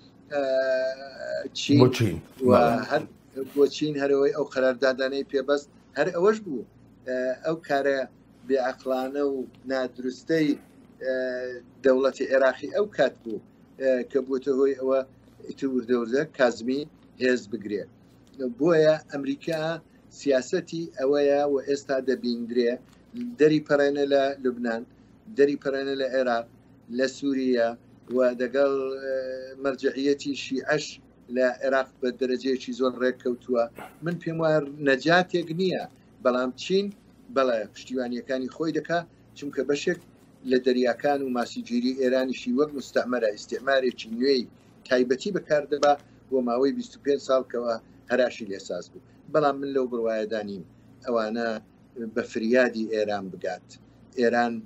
S3: چین بۆ چین هەرەوەی ئەو قەراردادانەی پێبەست هەر ئەوەش بوو ئەو کارە بێعەقلانە و نادروستەی دەوڵەتی عێراقی ئەو کات بوو کە بووتە هۆی ئەوە ئیتوردەوزە کازمی هێز بگرێ بۆیە ئەمریکا سیاسەتی ئەوەیە و ئێستا دەبیندرێ دەری پەڕێنە لە لوبنان دەری پەڕێنە لە عێراق لە سووریا و دەگەڵ مەرجعیەتی شیعەش لە عێراق بە دەرەجەیەکی زۆر ڕێککەوتووە من پێم وایە نەجاتێک نییە بەڵام چین بەڵێ پشتیوانیەکانی خۆی دەکا چونکە بەشێک لە دەریاکان و ماسیگیری ئێرانیشی وەک مستەعمەرە ئیستعمارێکی نوێی تایبەتی بەکاردەبا بۆ ماوەی 25 ساڵکەوە هەراشی لێساز بوو بەڵام من لەو بڕوایەدانیم ئەوانە بە فریادی ئێران بگات ئێران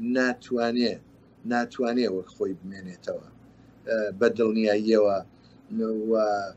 S3: ناتوانێ وەک خۆی بمێنێتەوە بە دڵنیاییەوە و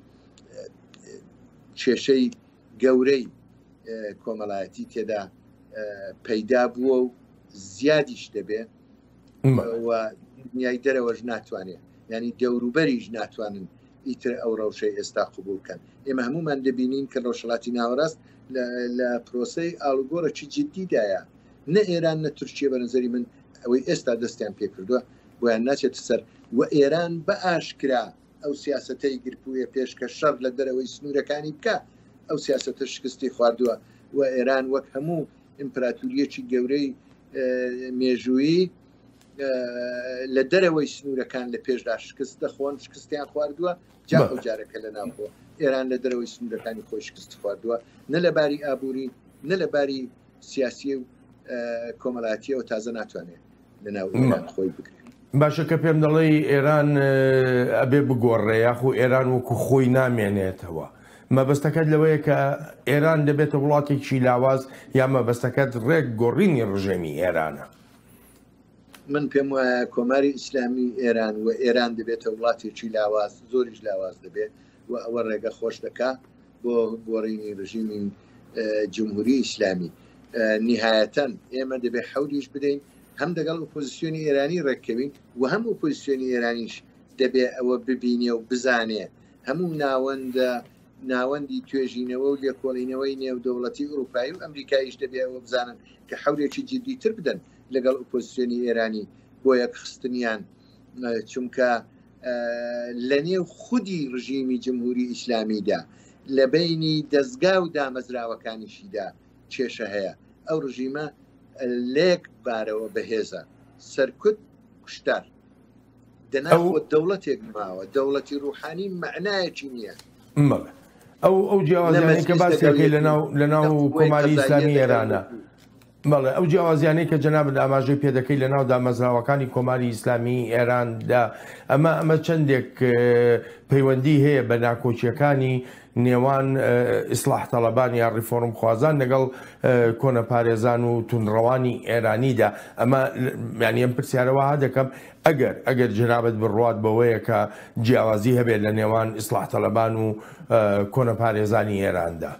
S3: کێشەی گەورەی کۆمەڵایەتی تێدا پەیدا بووە و زیادیش دەبێ و دنیای دەرەوەش ناتوانێت ینی دەوروبەریش ناتوانن ئیتر ئەو ڕەوشەی ئێستا قبولکەن ئێمە هەمومان دەبینین کە ڕۆژهەڵاتی ناوەڕاست لە پرۆسەی ئاڵوگۆڕێکی جددیدایە نە ئێران نە تورکیە بە نظری من ئەوەی ئێستا دەستیان پێ کردووە بۆیان ناچێتە سەر و ئێران بە ئاشکرا ئەو سیاسەتەی گرپوویە پێشکە شەڕ لە دەرەوەی سنوورەکانی بکە ئەو سیاسەتە شکستی خواردووە و ئێران وەک هەموو ئیمپراتوریەکی گەورەی مێژووی لە دەرەوەی سنوورەکان لە پێشدا شکست دەخۆن شکستیان خواردووە جارێکە لە ناوخۆ ئێران لە دەرەوەی سنوورەکانی خۆی شکست خواردووە نە لە باری ئابووری نە لە باری سیاسی و کۆمەڵاتیەوە تازە ناتوانێت لە ناو خۆی بگرێت
S1: باشە کە پێم دەڵێ ئێران ئەبێ بگۆڕێ یاخو ئێران وەکو خۆی نامێنێتەوە مەبەستەکەت لەوەیە کە ئێران دەبێتە وڵاتێکی لاواز یا مەبەستەکەت ڕێک گۆڕینی ڕژێمی ئێرانە
S3: من پێم وایە کۆماری ئیسلامی ئێران و ئێران دەبێتە وڵاتێکی لاواز زۆریش لاواز دەبێت و ئەوە ڕێگە خۆش دەکات بۆ گۆڕینی ڕژیمی جمهوری ئیسلامی نهایەتەن ئێمە دەبێت حەولیش بدەین هەم دەگەڵ ئۆپۆزیسیۆنی ئێرانی ڕێککەوین و هەم ئۆپۆزیسیۆنی ئێرانیش دەبێت ئەوە ببینێ و بزانێ هەموو ناوەندی توێژینەوە و لێکۆڵینەوەی نێودەوڵەتی ئەوروپایی و ئەمریکایش دەبێت ئەوە بزانن کە حەولێکی جددیتر بدەن لەگەڵ ئۆپۆزیسیۆنی ئێرانی بۆ یەکخستنیان چونکە لە نێو خودی ڕژیمی جمهوری ئیسلامیدا لە بینی دەستگا و دامەزراوەکانیشیدا کێشە هەیە ئەو ڕژیمە لێک بارەوە بەهێزە سەرکوت کوشتار دەناوە دەوڵەتێک ماوە دەوڵەتی ڕوحانی معنایەکی نییە
S1: ئەو جیاوازیانەی کە باسێکی لەناو کۆماری ئیسلامی ئێرانە بەڵێ ئەو جیاوازیانەی کە جەنابەت ئاماژەی پێدەکەی لەناو دامەزراوەکانی کۆماری ئیسلامی ئێراندا ئەمە چەندێک پەیوەندی هەیە بە ناکۆچیەکانی نێوان ئیسلاح تەڵەبان یا ڕیفۆرم خوازان لەگەڵ کۆنە پارێزان و تونڕەوانی ئێرانیدا ئەمە یانی ئەم پرسیارەوە ها دەکەم ئەگەر جەنابەت بڕوات بەوەیە کە جیاوازی هەبێت لە نێوان ئیسلاح تەڵەبان و کۆنە پارێزانی ئێراندا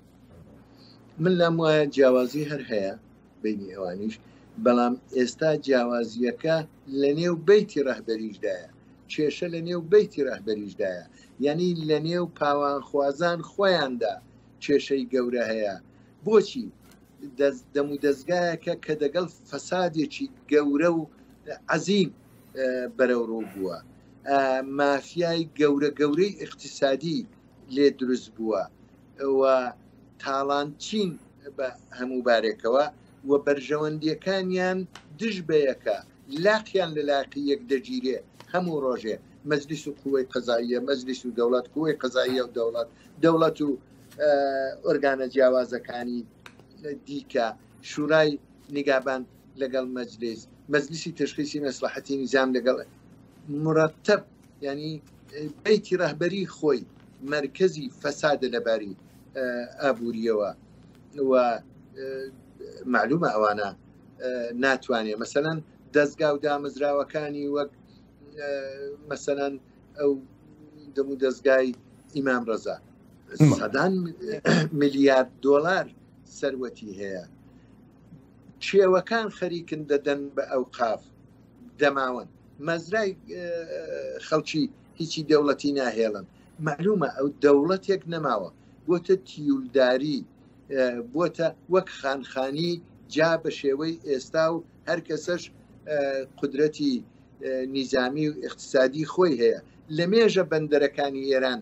S3: من لەم وایە جیاوازی هەر هەیە بینی ئەوانیش بەڵام ئێستا جیاوازیەکە لە نێو بەیتی ڕەهبەریشدایە کێشە لە نێو بەیتی ڕەهبەریشدایە یعنی لە نێو پاوانخوازان خۆیاندا کێشەی گەورە هەیە بۆچی دەم و دەستگایەکە کە دەگەڵ فەسادێکی گەورە و عەزیم بەرەوڕوو بووە مافیای گەورەی اقتصادی لێ دروست بووە و تاڵانچین بە هەموو بارێکەوە و بەرژەوەندیەکانیان دژ بەیەکە لاقیان لە لاقی یەک دەگیرێ هەموو ڕۆژێ مەجلیس و قووەی قەزاییە مەجلیس و دەوڵەت قووەی قەزاییە و دەوڵەت و ئۆرگانە جیاوازەکانی دیکە شورای نیگابان لەگەڵ مەجلیسی تشخیصی مەسلحەتی نیزام لەگەڵ مرتب ینی بەیتی ڕەهبەری خۆی مرکزی فەسادە لەباری ئابووریەوە و معلومە ئەوانە ناتوانێت مەسەلاً دەستگا و دامەزراوەکانی وەک مەسەلاً ئەو دەم و دەستگای ئیمام ڕەزا سەدان ملیارد دۆلار سەروەتی هەیە کێوەکان خەریکن دەدەن بە ئەو قاف دەماوەن مەزرای خەڵکی هیچی دەوڵەتی ناهێڵن معلومە ئەو دەوڵەتێک نەماوە بۆتە تیولداری بۆتە وەک خانخانی جا بە شێوەی ئێستا و هەر کەسەش قودرەتی نیزامی و اقتصادی خۆی هەیە لە مێژە بەندەرەکانی ئێران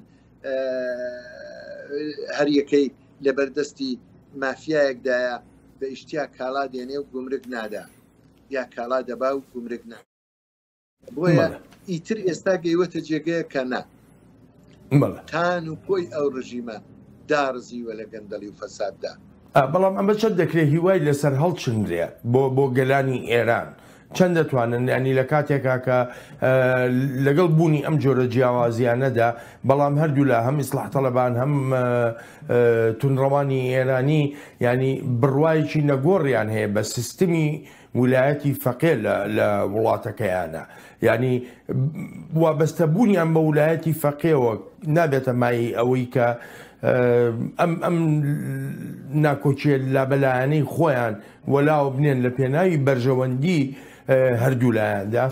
S3: هەر یەکەی لە بەردەستی مافیایەکدایە بە ئیشتیا کاڵا دێنێ و گومرگ نادا یا کاڵا دەبا و گومرگ نا بۆیە ئیتر ئێستا گەیوەتە جێگەیە کە نا تان و کۆی ئەو ڕژیمە دارزیوە لە گەندەڵی و فەساددا
S1: بەڵام ئەمە چەند دەکرێت هیوای لەسەر هەڵچندرێ بۆ گەلانی ئێران چەند دەتوانن ینی لە کاتێکا کە لەگەڵ بوونی ئەم جۆرە جیاوازیانەدا بەڵام هەردوو لە هەم ئیسلاح تەڵەبان هەم تونڕەوانی ئێرانی ینی بڕوایکی نەگۆڕیان هەیە بە سیستمی ویلایەتی فەقێ لە وڵاتەکەیانە ینی وابەستەبوونیان بە ویلایەتی فەقێەوە نابێتە مای ئەوەی کە ئەم ناکۆچیە لابەلایانەی خۆیان وەلاوە بنێن لە پێناوی بەرژەوەندی هەردوو لایەندا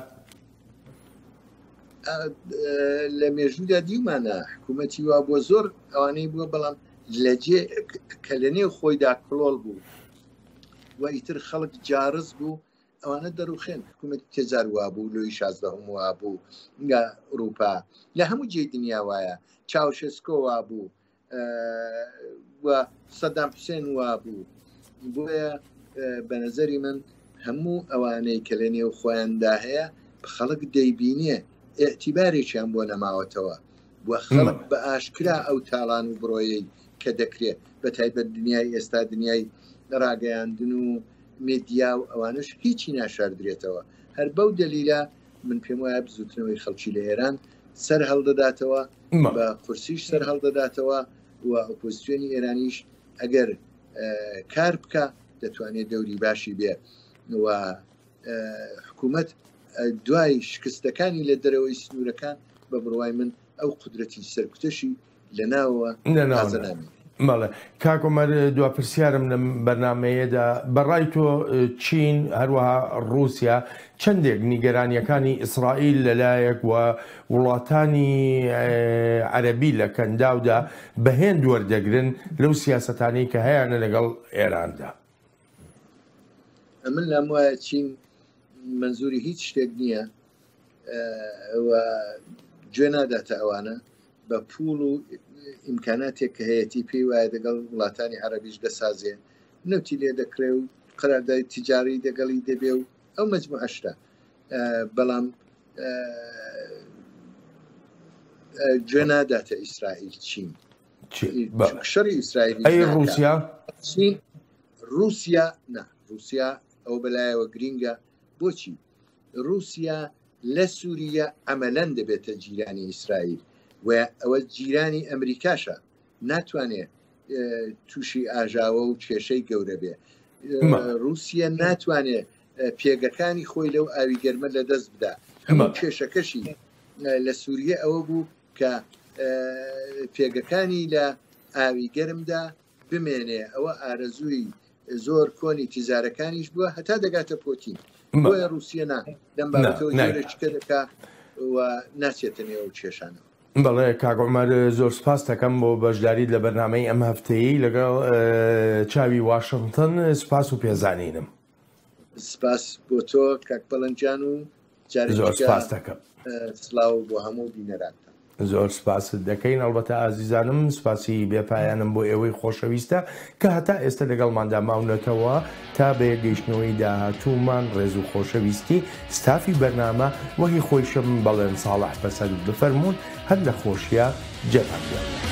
S3: لە مێژوودا دیومانە حکوومەتی وا بۆ زۆر ئەوانەی بووە بەڵام لەجێ کە لە نێو خۆیدا کڵۆڵ بوو و ئیتر خەڵک جارز بوو ئەوانە دەروخێن حکوومەت تێجار وا بوو لۆی 16 وا بوو ئەوروپا لە هەموو جێی دنیا وایە چاوشێسکۆ وا بوو و سەدام حوسێن وا بوو بۆیە بە نەزەری من هەموو ئەوانەی کە لە نێو خۆیاندا هەیە خەڵک دەیبینێ ئێعتیبارێکیان بۆ نەماوەتەوە وە خەڵک بە ئاشکرا ئەو تاڵان و بڕۆیەی کە دەکرێت بە تایبەت دنیای ئێستا دنیای ڕاگەیاندن و مێدیا و ئەوانش هیچی ناشاردرێتەوە هەر بەو دەلیلە من پێم وایە بزوتنەوەی خەڵکی لە ئێران سەر هەڵدەداتەوە بە قورسیش سەر هەڵدەداتەوە و ئۆپۆزیسیۆنی ئێرانیش ئەگەر کار بکە دەتوانێت دەوری باشی بێ و حکوومەت دوای شکستەکانی لە دەرەوەی سنوورەکان بە بڕوای من ئەو قودرەتی سەرکوتەشی لە ناوە نازەنامی
S1: ماڵێ کاکۆمەر دواپرسیارم لەم بەرنمەیەدا بەڕای تۆ چین هەروەها رووسیا چەندێک نیگەرانیەکانی ئیسرائیل لەلایەک و وڵاتانی عەرەبی لە کەنداودا بەهێن وەردەگرن لەو سیاسەتانەی کە هەیەە لەگەڵ ئێراندا
S3: من لەم وایە چین منزوری هیچ شتێک نییە و گوێ ناداتە ئەوانە بە پوڵ و ئیمکاناتێک کە هەیەی پێی وایە دەگەڵ وڵاتانی عەرەبیش دەسازێ نەوتی لێ دەکرێ و قەراردادی تیجاری دەگەڵی دەبێ و ئەو مەجموعەشتە بەڵام گوێ ناداتە ئیسرائیل چین شەڕی ئیسرائیل
S1: رووسیا
S3: چین رووسیا نا رووسیا ئەو بەلایەوە گرینگە بۆچی رووسیا لە سووریا ئەمەلەن دەبێتە جیرانی ئیسرائیل و ئەوە جیرانی ئەمریکاشە ناتوانێت تووشی ئاژاوە و کێشەی گەورە بێ رووسیا ناتوانێت پێگەکانی خۆی لەو ئاوی گەرمە لە دەست بدا هەموو کێشەکەشی لە سووریە ئەوە بوو کە پێگەکانی لە ئاوی گەرمدا بمێنێ ئەوە ئارەزووی زۆر کۆنی تیزارەکانیش بووە هەتا دەگاتە پۆتین بۆیە رووسیا لەم بابەتەوە جۆرەچکە دەکا و ناچێتە نێو کێشانەوە
S1: بەڵێ کاکۆمەر زۆر سپاس دەکەم بۆ بەشداریت لە بەرنامەی ئەم هەفتەیە لەگەڵ چاوی واشنگتن سپاس و پێزانینم
S3: سپاس بۆ تۆ کاک بەڵەنجان و
S1: زۆر سپاس دەکەم
S3: سلااو بۆ هەموو بینەرانتە
S1: زۆر سپاست دەکەین ئەلبەتە ئازیزانم سپاسی بێپایانم بۆ ئێوەی خۆشەویستە کە هەتا ئێستا لەگەڵماندا ماونەتەوە تا بە گەیشتنەوەی داهاتوومان ڕێز و خۆشەویستی ستافی بەرنامە وەهی خۆیشم بەڵێن ساڵح بەسەر بفەرمونون هەر لە خۆشیە جێپەکە